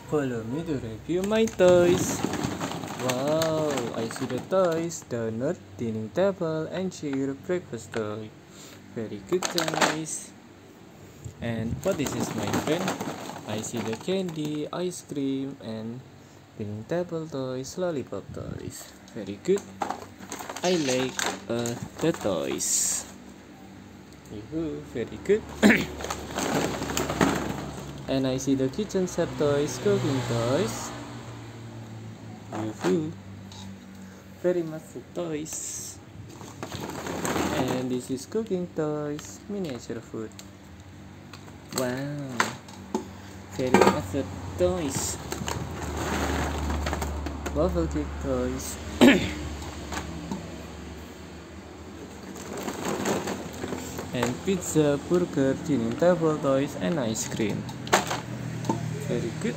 Follow me to review my toys. Wow, I see the toys, donut, dining table, and chair breakfast toy. Very good toys. And what this is, my friend? I see the candy, ice cream, and dining table toys, lollipop toys. Very good. I like the toys. Yoo-hoo, very good. And I see the kitchen set toys, cooking toys. Yoo-hoo, very much the toys. And this is cooking toys, miniature food. Wow, very much the toys. Waffle cake toys. And pizza, burger, dining table toys, and ice cream. Very good.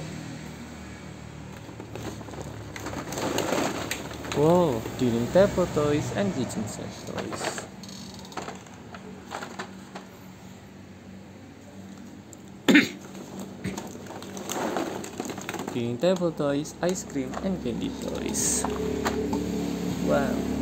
Wow, dining table toys and kitchen set toys. Dining table toys, ice cream, and candy toys. Wow.